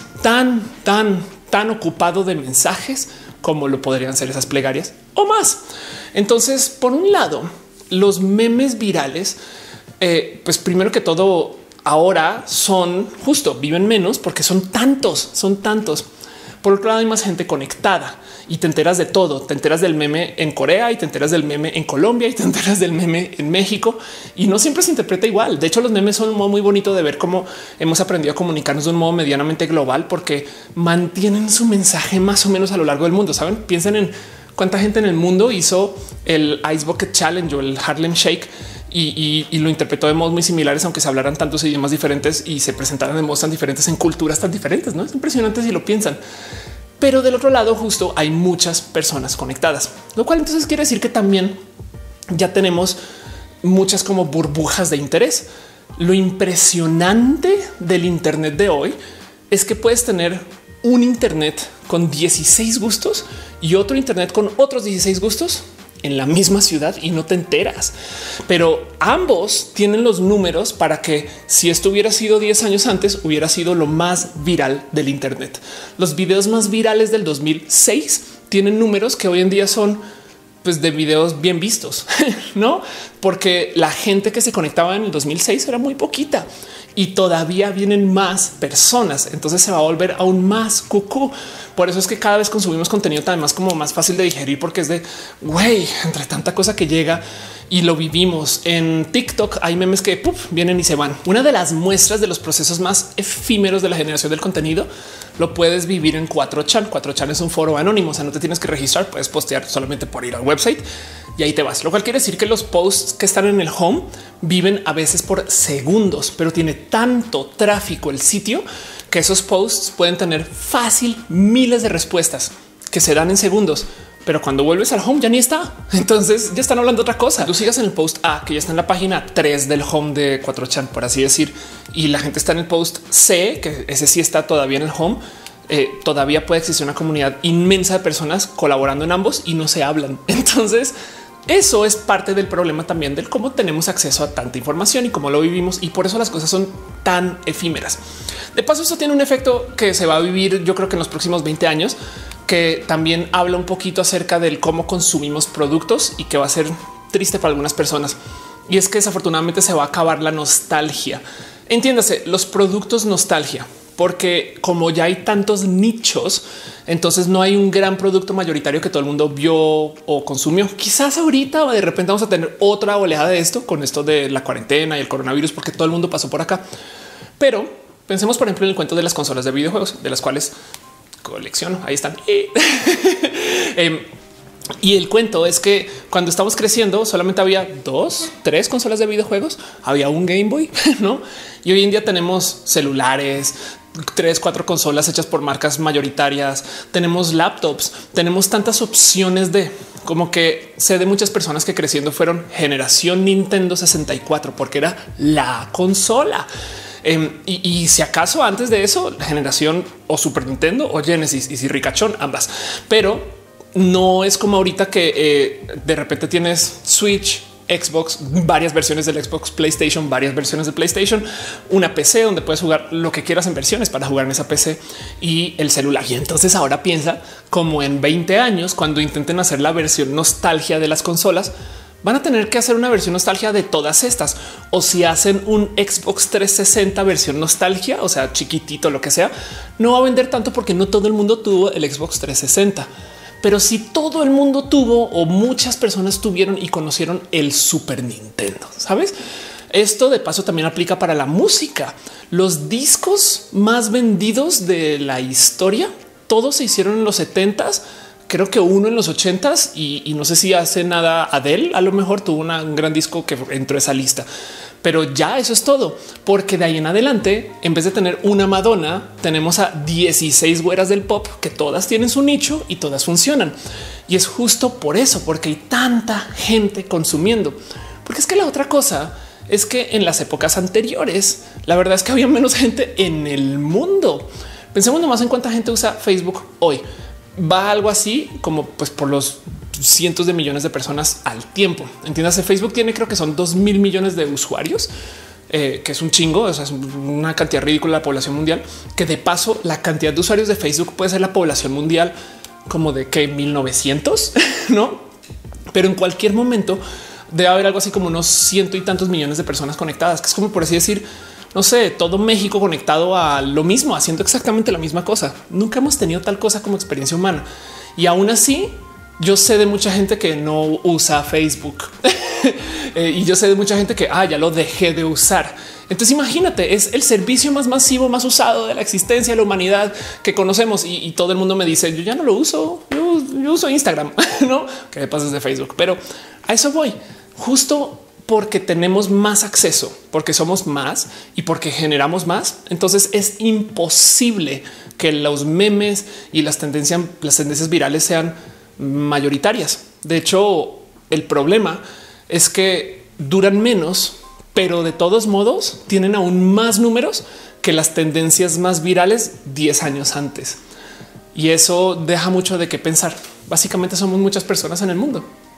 tan ocupado de mensajes como lo podrían ser esas plegarias o más. Entonces, por un lado, los memes virales, pues primero que todo, ahora son justo viven menos porque son tantos. Por otro lado, hay más gente conectada y te enteras de todo. Te enteras del meme en Corea y te enteras del meme en Colombia y te enteras del meme en México y no siempre se interpreta igual. De hecho, los memes son un modo muy bonito de ver cómo hemos aprendido a comunicarnos de un modo medianamente global porque mantienen su mensaje más o menos a lo largo del mundo. Saben, piensen en cuánta gente en el mundo hizo el Ice Bucket Challenge o el Harlem Shake y lo interpretó de modos muy similares, aunque se hablaran tantos idiomas diferentes y se presentaran de modos tan diferentes en culturas tan diferentes. No es impresionante si lo piensan. Pero del otro lado, justo hay muchas personas conectadas, lo cual entonces quiere decir que también ya tenemos muchas como burbujas de interés. Lo impresionante del Internet de hoy es que puedes tener un Internet con 16 gustos y otro Internet con otros 16 gustos en la misma ciudad y no te enteras. Pero ambos tienen los números para que si esto hubiera sido 10 años antes, hubiera sido lo más viral del Internet. Los videos más virales del 2006 tienen números que hoy en día son pues de videos bien vistos, no? Porque la gente que se conectaba en el 2006 era muy poquita y todavía vienen más personas. Entonces se va a volver aún más cucú. Por eso es que cada vez consumimos contenido además como más fácil de digerir, porque es de güey, entre tanta cosa que llega y lo vivimos en TikTok. Hay memes que vienen y se van. Una de las muestras de los procesos más efímeros de la generación del contenido lo puedes vivir en 4chan. 4chan es un foro anónimo, o sea, no te tienes que registrar, puedes postear solamente por ir al website y ahí te vas. Lo cual quiere decir que los posts que están en el home viven a veces por segundos, pero tiene tanto tráfico el sitio que esos posts pueden tener fácil miles de respuestas que se dan en segundos. Pero cuando vuelves al home ya ni está. Entonces ya están hablando de otra cosa. Tú sigas en el post A, que ya está en la página 3 del home de 4chan, por así decir, y la gente está en el post C, que ese sí está todavía en el home. Todavía puede existir una comunidad inmensa de personas colaborando en ambos y no se hablan. Entonces eso es parte del problema también del cómo tenemos acceso a tanta información y cómo lo vivimos. Y por eso las cosas son tan efímeras. De paso, eso tiene un efecto que se va a vivir, yo creo que en los próximos 20 años, que también habla un poquito acerca del cómo consumimos productos y que va a ser triste para algunas personas. Y es que desafortunadamente se va a acabar la nostalgia. Entiéndase, los productos nostalgia, porque como ya hay tantos nichos, entonces no hay un gran producto mayoritario que todo el mundo vio o consumió. Quizás ahorita o de repente vamos a tener otra oleada de esto con esto de la cuarentena y el coronavirus, porque todo el mundo pasó por acá. Pero pensemos, por ejemplo, en el cuento de las consolas de videojuegos, de las cuales colecciono. Ahí están. Y el cuento es que cuando estamos creciendo solamente había 2, 3 consolas de videojuegos. Había un Game Boy, ¿no? Y hoy en día tenemos celulares, 3, 4 consolas hechas por marcas mayoritarias. Tenemos laptops, tenemos tantas opciones de como que sé de muchas personas que creciendo fueron generación Nintendo 64 porque era la consola. Y si acaso antes de eso, la generación o Super Nintendo o Genesis, y si ricachón, ambas, pero no es como ahorita que de repente tienes Switch, Xbox, varias versiones del Xbox, PlayStation, varias versiones de PlayStation, una PC donde puedes jugar lo que quieras en versiones para jugar en esa PC y el celular. Y entonces ahora piensa como en 20 años, cuando intenten hacer la versión nostalgia de las consolas, van a tener que hacer una versión nostalgia de todas estas. O si hacen un Xbox 360 versión nostalgia, o sea, chiquitito, lo que sea, no va a vender tanto porque no todo el mundo tuvo el Xbox 360. Pero si todo el mundo tuvo o muchas personas tuvieron y conocieron el Super Nintendo, ¿sabes? Esto de paso también aplica para la música. Los discos más vendidos de la historia, todos se hicieron en los 70s. Creo que uno en los 80s y no sé si hace nada Adele. A lo mejor tuvo un gran disco que entró a esa lista, pero ya eso es todo, porque de ahí en adelante, en vez de tener una Madonna, tenemos a 16 güeras del pop que todas tienen su nicho y todas funcionan. Y es justo por eso, porque hay tanta gente consumiendo, porque es que la otra cosa es que en las épocas anteriores, la verdad es que había menos gente en el mundo. Pensemos nomás en cuánta gente usa Facebook hoy. Va algo así como pues por los cientos de millones de personas al tiempo. Entiéndase, Facebook tiene creo que son 2.000 millones de usuarios, que es un chingo, o sea, es una cantidad ridícula de la población mundial, que de paso la cantidad de usuarios de Facebook puede ser la población mundial como de que 1900, ¿no? Pero en cualquier momento debe haber algo así como unos ciento y tantos millones de personas conectadas, que es como por así decir, no sé, todo México conectado a lo mismo, haciendo exactamente la misma cosa. Nunca hemos tenido tal cosa como experiencia humana. Y aún así, yo sé de mucha gente que no usa Facebook y yo sé de mucha gente que ya lo dejé de usar. Entonces imagínate, es el servicio más masivo, más usado de la existencia de la humanidad que conocemos y todo el mundo me dice yo ya no lo uso, yo uso Instagram, no que me pases de Facebook, pero a eso voy justo porque tenemos más acceso, porque somos más y porque generamos más. Entonces es imposible que los memes y las tendencias virales sean mayoritarias. De hecho, el problema es que duran menos, pero de todos modos tienen aún más números que las tendencias más virales 10 años antes. Y eso deja mucho de qué pensar. Básicamente somos muchas personas en el mundo.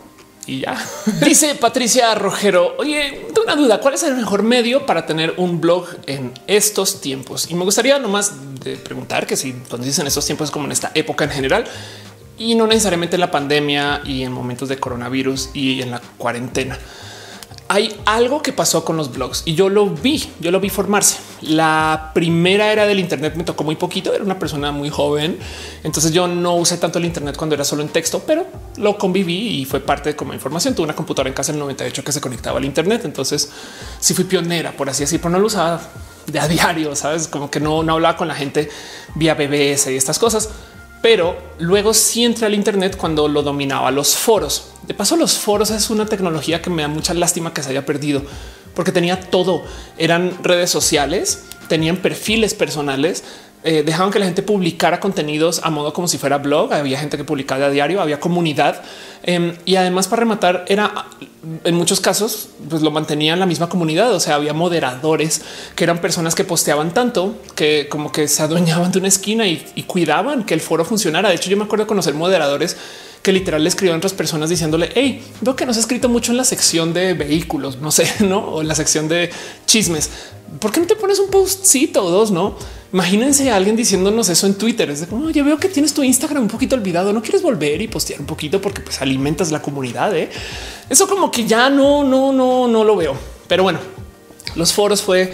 y ya. Dice Patricia Rojero, oye, tengo una duda, ¿cuál es el mejor medio para tener un blog en estos tiempos? Y me gustaría nomás de preguntar que si cuando dicen estos tiempos es como en esta época en general y no necesariamente en la pandemia y en momentos de coronavirus y en la cuarentena. Hay algo que pasó con los blogs y yo lo vi formarse. La primera era del Internet me tocó muy poquito, era una persona muy joven, entonces yo no usé tanto el Internet cuando era solo en texto, pero lo conviví y fue parte de como información. Tuve una computadora en casa en el 98 que se conectaba al Internet, entonces sí fui pionera, por así decir, pero no lo usaba de a diario, sabes, como que no hablaba con la gente vía BBS y estas cosas. Pero luego sí entré al Internet cuando lo dominaba los foros. De paso, los foros es una tecnología que me da mucha lástima que se haya perdido, porque tenía todo. Eran redes sociales, tenían perfiles personales, dejaban que la gente publicara contenidos a modo como si fuera blog. Había gente que publicaba a diario, había comunidad y además, para rematar, era en muchos casos pues lo mantenían la misma comunidad. O sea, había moderadores que eran personas que posteaban tanto que como que se adueñaban de una esquina y cuidaban que el foro funcionara. De hecho, yo me acuerdo de conocer moderadores que literal le escribían a otras personas diciéndole, hey, veo que no se ha escrito mucho en la sección de vehículos, no sé, no, o en la sección de chismes. ¿Por qué no te pones un postcito o dos? No, imagínense a alguien diciéndonos eso en Twitter. Es de como, oye, veo que tienes tu Instagram un poquito olvidado. No quieres volver y postear un poquito porque pues alimentas la comunidad. Eso como que ya no lo veo. Pero bueno, los foros fue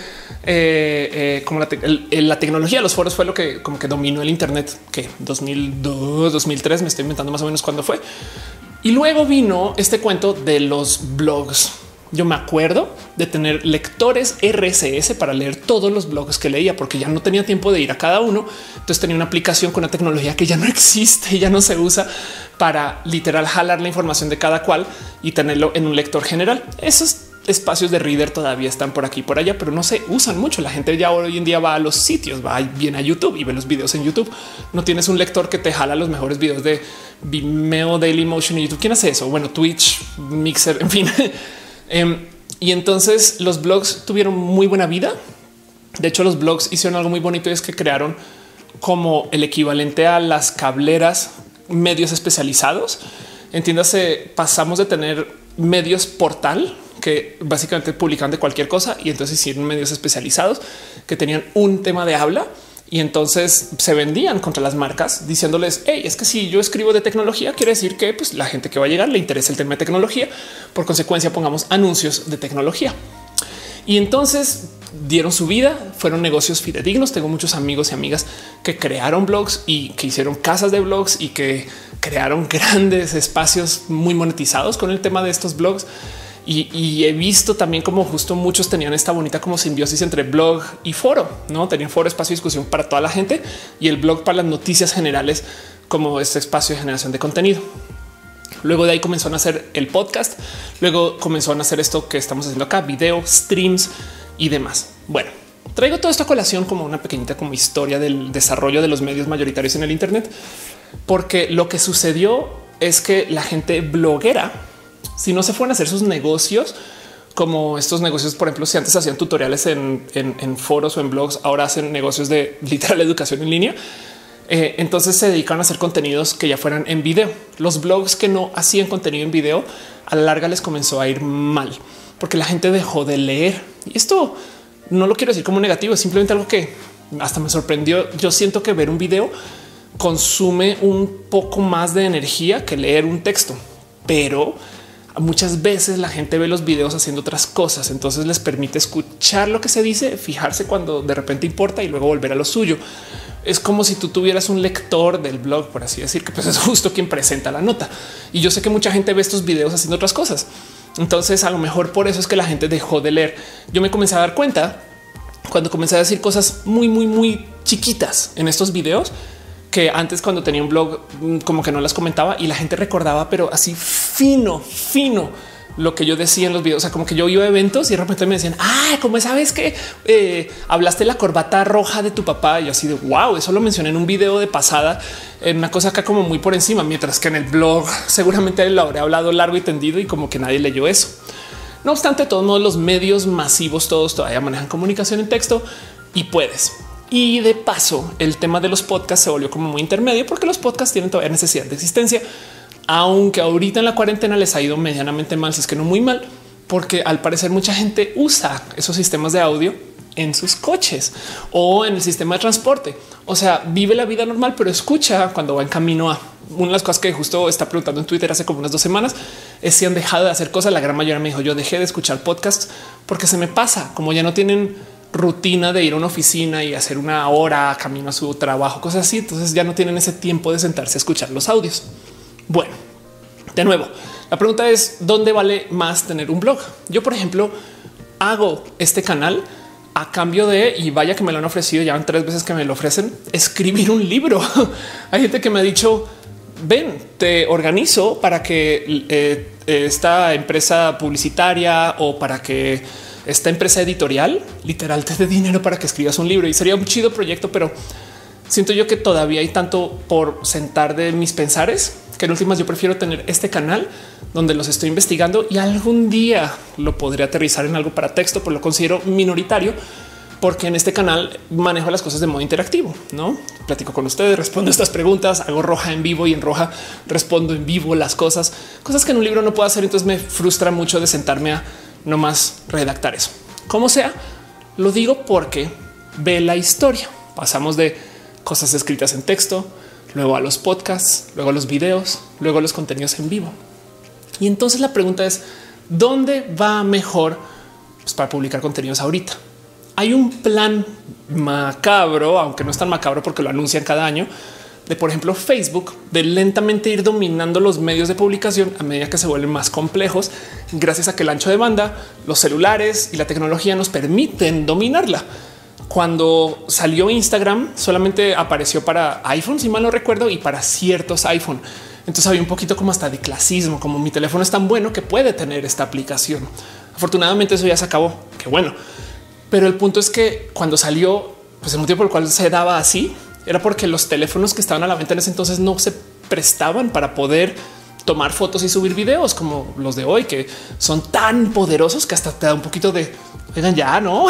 como la tecnología de los foros fue lo que como que dominó el Internet, que 2002, 2003, me estoy inventando más o menos cuándo fue. Y luego vino este cuento de los blogs. Yo me acuerdo de tener lectores RSS para leer todos los blogs que leía, porque ya no tenía tiempo de ir a cada uno. Entonces tenía una aplicación con una tecnología que ya no existe y ya no se usa para literal jalar la información de cada cual y tenerlo en un lector general. Esos espacios de reader todavía están por aquí y por allá, pero no se usan mucho. La gente ya hoy en día va a los sitios, va bien a YouTube y ve los videos en YouTube. No tienes un lector que te jala los mejores videos de Vimeo, Dailymotion y YouTube. ¿Quién hace eso? Bueno, Twitch, Mixer, en fin. Y entonces los blogs tuvieron muy buena vida. De hecho, los blogs hicieron algo muy bonito y es que crearon como el equivalente a las cableras, medios especializados. Entiéndase, pasamos de tener medios portal que básicamente publicaban de cualquier cosa y entonces hicieron medios especializados que tenían un tema de habla y entonces se vendían contra las marcas diciéndoles, hey, es que si yo escribo de tecnología, quiere decir que pues, la gente que va a llegar le interesa el tema de tecnología. Por consecuencia, pongamos anuncios de tecnología. Y entonces dieron su vida, fueron negocios fidedignos. Tengo muchos amigos y amigas que crearon blogs y que hicieron casas de blogs y que crearon grandes espacios muy monetizados con el tema de estos blogs. Y he visto también como justo muchos tenían esta bonita como simbiosis entre blog y foro, no tenían foro, espacio de discusión para toda la gente y el blog para las noticias generales como este espacio de generación de contenido. Luego de ahí comenzó a nacer el podcast. Luego comenzó a nacer esto que estamos haciendo acá, video, streams y demás. Bueno, traigo toda esta colación como una pequeñita como historia del desarrollo de los medios mayoritarios en el Internet, porque lo que sucedió es que la gente bloguera, si no se fueron a hacer sus negocios, como estos negocios, por ejemplo, si antes hacían tutoriales en foros o en blogs, ahora hacen negocios de literal educación en línea. Entonces se dedican a hacer contenidos que ya fueran en video. Los blogs que no hacían contenido en video a la larga les comenzó a ir mal porque la gente dejó de leer. Y esto no lo quiero decir como negativo, es simplemente algo que hasta me sorprendió. Yo siento que ver un video consume un poco más de energía que leer un texto, pero muchas veces la gente ve los videos haciendo otras cosas, entonces les permite escuchar lo que se dice, fijarse cuando de repente importa y luego volver a lo suyo. Es como si tú tuvieras un lector del blog, por así decir, que pues es justo quien presenta la nota. Y yo sé que mucha gente ve estos videos haciendo otras cosas. Entonces a lo mejor por eso es que la gente dejó de leer. Yo me comencé a dar cuenta cuando comencé a decir cosas muy chiquitas en estos videos, que antes cuando tenía un blog como que no las comentaba y la gente recordaba, pero así fino lo que yo decía en los videos. O sea, como que yo iba a eventos y de repente me decían, como sabes que hablaste de la corbata roja de tu papá. Y yo así de wow, eso lo mencioné en un video de pasada, en una cosa acá como muy por encima, mientras que en el blog seguramente lo habré hablado largo y tendido y como que nadie leyó eso. No obstante, de todos modos, los medios masivos todos todavía manejan comunicación en texto y puedes. Y de paso, el tema de los podcasts se volvió como muy intermedio porque los podcasts tienen todavía necesidad de existencia. aunque ahorita en la cuarentena les ha ido medianamente mal, si es que no muy mal, porque al parecer mucha gente usa esos sistemas de audio en sus coches o en el sistema de transporte. O sea, vive la vida normal, pero escucha cuando va en camino a. Una de las cosas que justo está preguntando en Twitter hace como unas 2 semanas es si han dejado de hacer cosas. La gran mayoría me dijo: yo dejé de escuchar podcasts porque se me pasa, como ya no tienen rutina de ir a una oficina y hacer una hora camino a su trabajo, cosas así. Entonces ya no tienen ese tiempo de sentarse a escuchar los audios. Bueno, de nuevo, la pregunta es: ¿dónde vale más tener un blog? Yo, por ejemplo, hago este canal a cambio de, y vaya que me lo han ofrecido, ya van 3 veces que me lo ofrecen, escribir un libro. Hay gente que me ha dicho: ven, te organizo para que esta empresa publicitaria o para que esta empresa editorial literal te dé dinero para que escribas un libro. Y sería un chido proyecto, pero siento yo que todavía hay tanto por sentar de mis pensares que en últimas yo prefiero tener este canal donde los estoy investigando y algún día lo podré aterrizar en algo para texto, pero lo considero minoritario porque en este canal manejo las cosas de modo interactivo, no platico con ustedes, respondo estas preguntas, hago roja en vivo y en roja respondo en vivo las cosas que en un libro no puedo hacer. Entonces me frustra mucho de sentarme a nomás redactar eso. Como sea, lo digo porque ve la historia. Pasamos de cosas escritas en texto, luego a los podcasts, luego a los videos, luego a los contenidos en vivo. Y entonces la pregunta es: ¿dónde va mejor para publicar contenidos ahorita? Hay un plan macabro, aunque no es tan macabro porque lo anuncian cada año, de, por ejemplo, Facebook, de lentamente ir dominando los medios de publicación a medida que se vuelven más complejos, gracias a que el ancho de banda, los celulares y la tecnología nos permiten dominarla. Cuando salió Instagram, solamente apareció para iPhone, si mal no recuerdo, y para ciertos iPhone. Entonces había un poquito como hasta de clasismo, como mi teléfono es tan bueno que puede tener esta aplicación. Afortunadamente eso ya se acabó. Qué bueno. Pero el punto es que cuando salió, pues el motivo por el cual se daba así era porque los teléfonos que estaban a la venta en ese entonces no se prestaban para poder tomar fotos y subir videos como los de hoy, que son tan poderosos que hasta te da un poquito de oigan, ya no.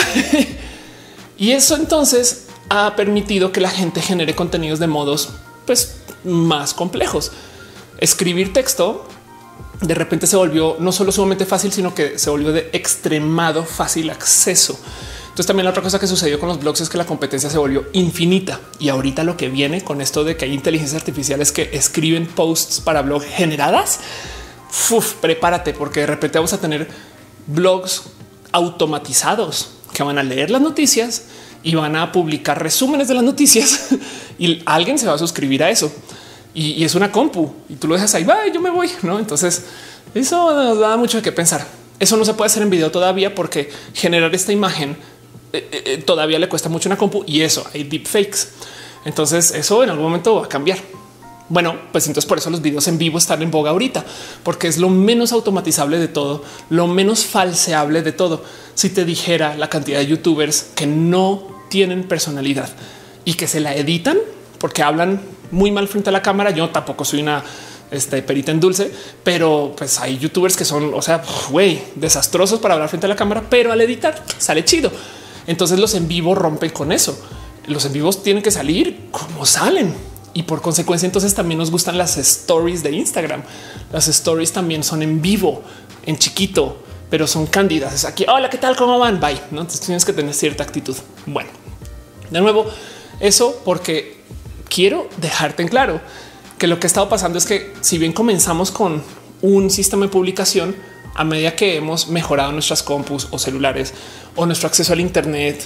Y eso entonces ha permitido que la gente genere contenidos de modos pues más complejos. Escribir texto de repente se volvió no solo sumamente fácil, sino que se volvió de extremado fácil acceso. Entonces también la otra cosa que sucedió con los blogs es que la competencia se volvió infinita. Y ahorita lo que viene con esto de que hay inteligencias artificiales que escriben posts para blog generadas, prepárate, porque de repente vamos a tener blogs automatizados que van a leer las noticias y van a publicar resúmenes de las noticias y alguien se va a suscribir a eso. Y es una compu y tú lo dejas ahí, va, yo me voy, ¿no? Entonces eso nos da mucho de qué pensar. Eso no se puede hacer en video todavía porque generar esta imagen todavía le cuesta mucho una compu y eso hay deepfakes. Entonces eso en algún momento va a cambiar. Bueno, pues entonces por eso los videos en vivo están en boga ahorita, porque es lo menos automatizable de todo, lo menos falseable de todo. Si te dijera la cantidad de youtubers que no tienen personalidad y que se la editan porque hablan muy mal frente a la cámara, yo tampoco soy una perita en dulce, pero pues hay youtubers que son, o sea, güey, desastrosos para hablar frente a la cámara, pero al editar sale chido. Entonces los en vivo rompen con eso. Los en vivos tienen que salir como salen. Y por consecuencia, entonces también nos gustan las stories de Instagram. Las stories también son en vivo, en chiquito, pero son cándidas. Es aquí. Hola, ¿qué tal? ¿Cómo van? Bye. ¿No? Entonces tienes que tener cierta actitud. Bueno, de nuevo, eso porque quiero dejarte en claro que lo que ha estado pasando es que si bien comenzamos con un sistema de publicación, a medida que hemos mejorado nuestras compus o celulares o nuestro acceso al Internet,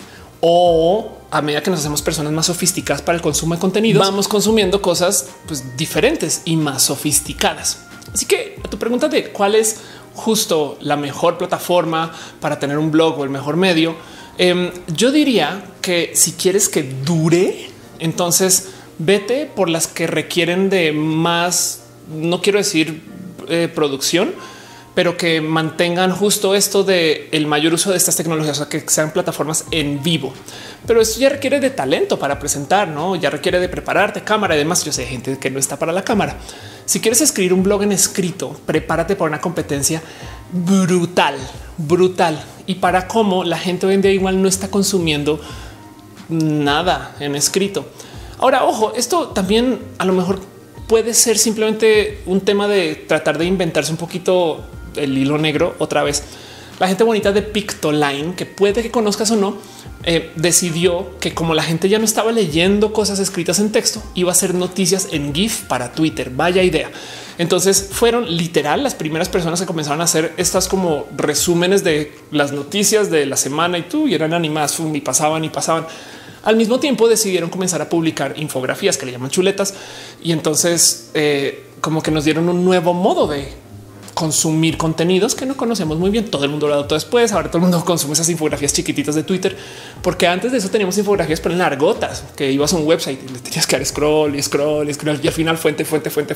o a medida que nos hacemos personas más sofisticadas para el consumo de contenido, vamos consumiendo cosas pues, diferentes y más sofisticadas. Así que a tu pregunta de cuál es justo la mejor plataforma para tener un blog o el mejor medio, yo diría que si quieres que dure, entonces vete por las que requieren de más, no quiero decir producción, pero que mantengan justo esto de el mayor uso de estas tecnologías, o sea, que sean plataformas en vivo. Pero eso ya requiere de talento para presentar, ¿no? Ya requiere de prepararte, cámara y demás. Yo sé gente que no está para la cámara. Si quieres escribir un blog en escrito, prepárate para una competencia brutal, brutal. Y para cómo la gente hoy en día igual no está consumiendo nada en escrito. Ahora, ojo, esto también a lo mejor puede ser simplemente un tema de tratar de inventarse un poquito el hilo negro otra vez. La gente bonita de Pictoline, que puede que conozcas o no, decidió que como la gente ya no estaba leyendo cosas escritas en texto, iba a hacer noticias en GIF para Twitter. Vaya idea. Entonces fueron literal las primeras personas que comenzaron a hacer estas como resúmenes de las noticias de la semana y eran animadas y pasaban. Al mismo tiempo decidieron comenzar a publicar infografías que le llaman chuletas. Y entonces como que nos dieron un nuevo modo de consumir contenidos que no conocemos muy bien. Todo el mundo lo adoptó después. Ahora todo el mundo consume esas infografías chiquititas de Twitter, porque antes de eso teníamos infografías pero en largotas, que ibas a un website y le tenías que dar scroll y al final fuente.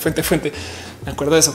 Me acuerdo de eso.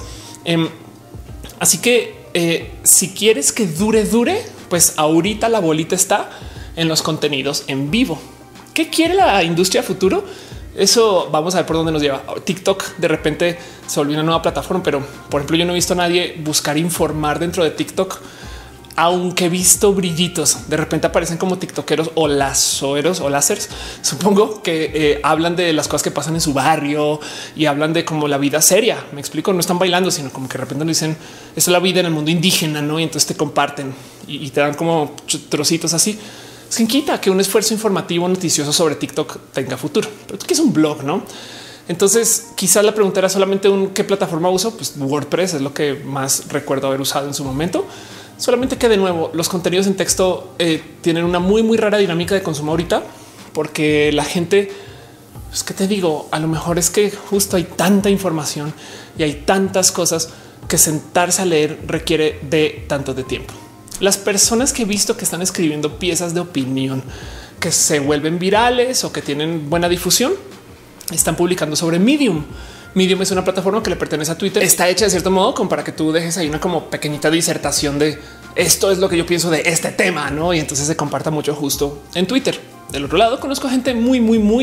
Así que si quieres que dure, pues ahorita la bolita está en los contenidos en vivo. ¿Qué quiere la industria futuro? Eso vamos a ver por dónde nos lleva. TikTok de repente se volvió una nueva plataforma, pero por ejemplo, yo no he visto a nadie buscar informar dentro de TikTok, aunque he visto brillitos. De repente aparecen como tiktokeros o lazoeros o lásers, supongo, que hablan de las cosas que pasan en su barrio y hablan de como la vida seria. Me explico, no están bailando, sino como que de repente nos dicen esto es la vida en el mundo indígena, ¿no? Y entonces te comparten y te dan como trocitos así. Sin quita que un esfuerzo informativo noticioso sobre TikTok tenga futuro, pero que es un blog, ¿no? Entonces quizás la pregunta era solamente qué plataforma uso. Pues WordPress es lo que más recuerdo haber usado en su momento. Solamente que de nuevo los contenidos en texto tienen una muy rara dinámica de consumo ahorita, porque la gente, es que te digo, a lo mejor es que justo hay tanta información y hay tantas cosas que sentarse a leer requiere de tanto de tiempo. Las personas que he visto que están escribiendo piezas de opinión que se vuelven virales o que tienen buena difusión están publicando sobre Medium. Medium es una plataforma que le pertenece a Twitter. Está hecha de cierto modo como para que tú dejes ahí una como pequeñita disertación de esto es lo que yo pienso de este tema, ¿no? Y entonces se comparta mucho justo en Twitter. Del otro lado conozco gente muy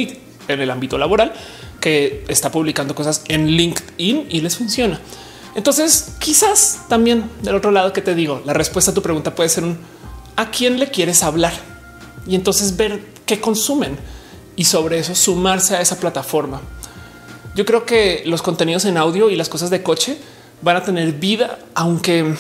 en el ámbito laboral que está publicando cosas en LinkedIn y les funciona. Entonces, quizás también del otro lado que te digo, la respuesta a tu pregunta puede ser ¿a quién le quieres hablar? Y entonces ver qué consumen y sobre eso sumarse a esa plataforma. Yo creo que los contenidos en audio y las cosas de coche van a tener vida, aunque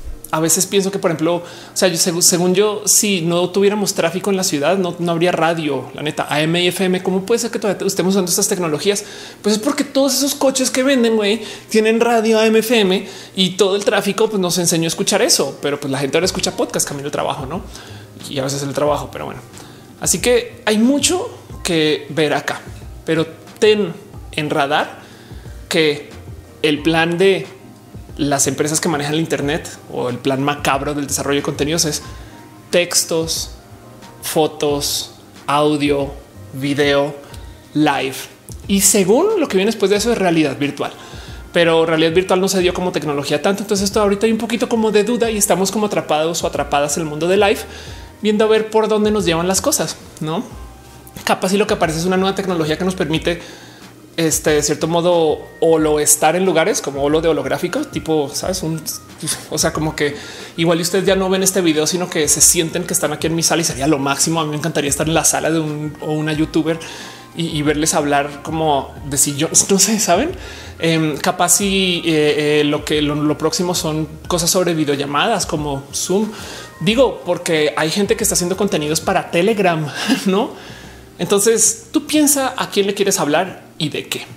a veces pienso que, por ejemplo, o sea, según yo, si no tuviéramos tráfico en la ciudad, no habría radio, la neta, AM y FM. ¿Cómo puede ser que todavía estemos usando estas tecnologías? Pues es porque todos esos coches que venden, güey, tienen radio AM, FM y todo el tráfico pues, nos enseñó a escuchar eso. Pero pues la gente ahora escucha podcast camino al trabajo, ¿no? Y a veces el trabajo, pero bueno. Así que hay mucho que ver acá, pero ten en radar que el plan de las empresas que manejan el Internet o el plan macabro del desarrollo de contenidos es textos, fotos, audio, video, live. Y según lo que viene después de eso es realidad virtual. Pero realidad virtual no se dio como tecnología tanto. Entonces esto ahorita hay un poquito como de duda y estamos como atrapados o atrapadas en el mundo de live, viendo a ver por dónde nos llevan las cosas, ¿no? Capaz y lo que aparece es una nueva tecnología que nos permite de cierto modo estar en lugares como holo de holográfico, tipo, sabes, o sea, como que igual ustedes ya no ven este video, sino que se sienten que están aquí en mi sala y sería lo máximo. A mí me encantaría estar en la sala de una youtuber y verles hablar como de si yo no sé, saben, capaz y lo próximo son cosas sobre videollamadas como Zoom. Digo, porque hay gente que está haciendo contenidos para Telegram, no? Entonces tú piensa a quién le quieres hablar y de qué.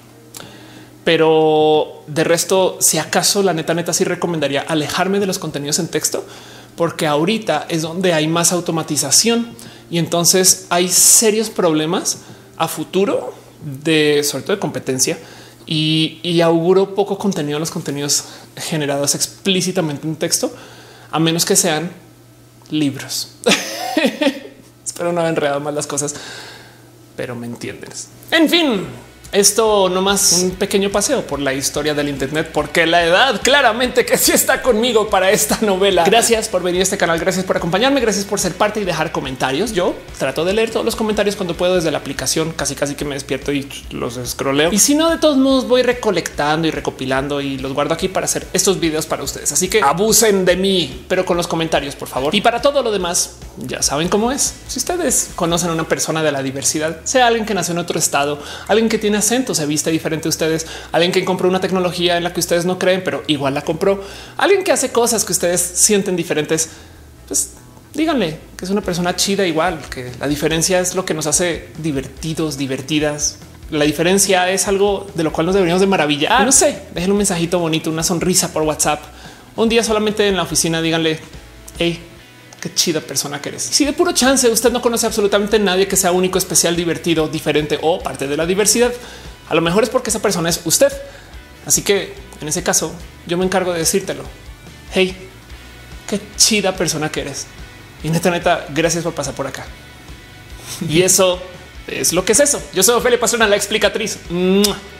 Pero de resto, si acaso la neta sí recomendaría alejarme de los contenidos en texto, porque ahorita es donde hay más automatización y entonces hay serios problemas a futuro sobre todo de competencia y auguro poco contenido en los contenidos generados explícitamente en texto, a menos que sean libros. Espero no haber enredado más las cosas, pero me entiendes. En fin, esto nomás un pequeño paseo por la historia del Internet, porque la edad claramente que sí está conmigo para esta novela. Gracias por venir a este canal. Gracias por acompañarme. Gracias por ser parte y dejar comentarios. Yo trato de leer todos los comentarios cuando puedo desde la aplicación. Casi que me despierto y los scrolleo. Y si no, de todos modos voy recolectando y recopilando y los guardo aquí para hacer estos videos para ustedes. Así que abusen de mí, pero con los comentarios, por favor. Y para todo lo demás, ya saben cómo es. Si ustedes conocen a una persona de la diversidad, sea alguien que nació en otro estado, alguien que tiene acento, se viste diferente a ustedes, alguien que compró una tecnología en la que ustedes no creen, pero igual la compró, alguien que hace cosas que ustedes sienten diferentes, pues díganle que es una persona chida igual, que la diferencia es lo que nos hace divertidos, divertidas. La diferencia es algo de lo cual nos deberíamos de maravillar. No sé, déjenle un mensajito bonito, una sonrisa por WhatsApp. Un día solamente en la oficina díganle, hey, qué chida persona que eres. Si de puro chance usted no conoce absolutamente nadie que sea único, especial, divertido, diferente o parte de la diversidad, a lo mejor es porque esa persona es usted. Así que en ese caso yo me encargo de decírtelo. Hey, qué chida persona que eres. Y neta, gracias por pasar por acá. Y eso es lo que es eso. Yo soy Ofelia Pastrana, la explicatriz.